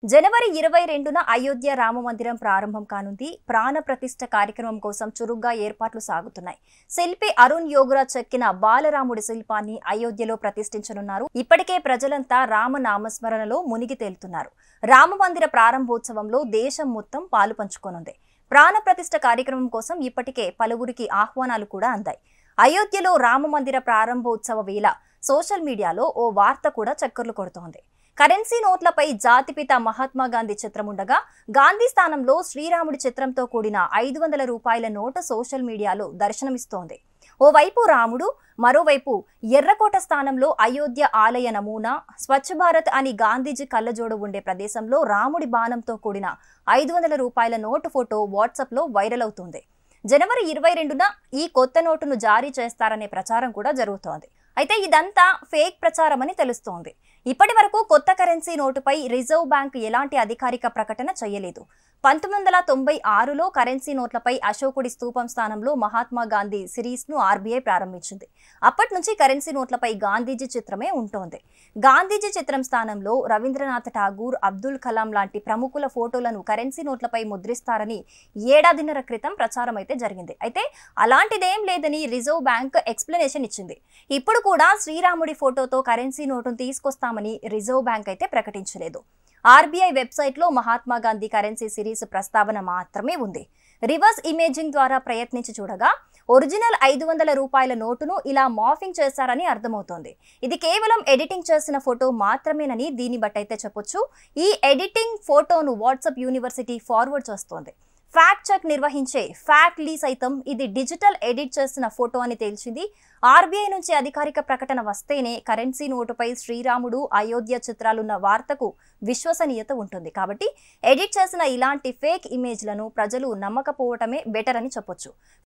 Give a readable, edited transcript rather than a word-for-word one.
జనవరి 22న అయోధ్య రామమందిరం ప్రారంభం కానుంది. ప్రాణ ప్రతిష్ఠ కార్యక్రమం కోసం చురుగ్గా ఏర్పాట్లు సాగుతున్నాయి. శిల్పి అరుణ్ యోగరాజ్ చెక్కిన బాలరాముడి శిల్పాన్ని అయోధ్యలో ప్రతిష్ఠించనున్నారు. ఇప్పటికే ప్రజలంతా రామ నామస్మరణలో మునిగి తేలుతున్నారు. రామమందిర ప్రారంభోత్సవంలో దేశం మొత్తం పాలు పంచుకోనుంది. ప్రాణ ప్రతిష్ఠ కార్యక్రమం కోసం ఇప్పటికే పలువురికి ఆహ్వానాలు కూడా అందాయి. అయోధ్యలో రామమందిర ప్రారంభోత్సవ వేళ సోషల్ మీడియాలో ఓ వార్త కూడా చక్కర్లు కొడుతోంది. కరెన్సీ నోట్లపై జాతిపిత మహాత్మా గాంధీ చిత్రం ఉండగా గాంధీ స్థానంలో శ్రీరాముడి చిత్రంతో కూడిన 500 రూపాయల నోటు సోషల్ మీడియాలో దర్శనమిస్తోంది. ఓవైపు రాముడు, మరోవైపు ఎర్రకోట స్థానంలో అయోధ్య ఆలయ నమూనా, స్వచ్ఛ భారత్ అని గాంధీజీ కళ్ళజోడు ఉండే ప్రదేశంలో రాముడి బాణంతో కూడిన 500 రూపాయల నోటు ఫోటో వాట్సాప్లో వైరల్ అవుతుంది. జనవరి 22న ఈ కొత్త నోటును జారీ చేస్తారనే ప్రచారం కూడా జరుగుతోంది. అయితే ఇదంతా ఫేక్ ప్రచారం అని తెలుస్తోంది. ఇప్పటి వరకు కొత్త కరెన్సీ నోటుపై రిజర్వ్ బ్యాంక్ ఎలాంటి అధికారిక ప్రకటన చేయలేదు. 1996లో కరెన్సీ నోట్లపై అశోకుడి స్తూపం స్థానంలో మహాత్మా గాంధీ సిరీస్ను ఆర్బీఐ ప్రారంభించింది. అప్పటి నుంచి కరెన్సీ నోట్లపై గాంధీజీ చిత్రమే ఉంటోంది. గాంధీజీ చిత్రం స్థానంలో రవీంద్రనాథ్ ఠాగూర్, అబ్దుల్ కలాం లాంటి ప్రముఖుల ఫోటోలను కరెన్సీ నోట్లపై ముద్రిస్తారని ఏడాదిన్నర క్రితం ప్రచారం అయితే జరిగింది. అయితే అలాంటిదేం లేదని రిజర్వ్ బ్యాంక్ ఎక్స్ప్లెనేషన్ ఇచ్చింది. ఇప్పుడు కూడా శ్రీరాముడి ఫోటోతో కరెన్సీ నోటును తీసుకొస్తామని రిజర్వ్ బ్యాంక్ అయితే ప్రకటించలేదు. ఆర్బీఐ వెబ్సైట్లో మహాత్మా గాంధీ కరెన్సీ సిరీస్ ప్రస్తావన మాత్రమే ఉంది. రివర్స్ ఇమేజింగ్ ద్వారా ప్రయత్నించి చూడగా ఒరిజినల్ 500 రూపాయల నోటును ఇలా మార్ఫింగ్ చేశారని అర్థమవుతోంది. ఇది కేవలం ఎడిటింగ్ చేసిన ఫోటో మాత్రమేనని దీన్ని బట్టయితే చెప్పొచ్చు. ఈ ఎడిటింగ్ ఫోటోను వాట్సాప్ యూనివర్సిటీ ఫార్వర్డ్ చేస్తోంది. ఫ్యాక్ట్ చెక్ నిర్వహించే ఫ్యాక్ట్ లీ సైతం ఇది డిజిటల్ ఎడిట్ చేసిన ఫోటో అని తేల్చింది. ఆర్బీఐ నుంచి అధికారిక ప్రకటన వస్తేనే కరెన్సీ నోటుపై శ్రీరాముడు, అయోధ్య చిత్రాలున్న వార్తకు విశ్వసనీయత ఉంటుంది. కాబట్టి ఎడిట్ చేసిన ఇలాంటి ఫేక్ ఇమేజ్లను ప్రజలు నమ్మకపోవటమే బెటర్ అని చెప్పొచ్చు.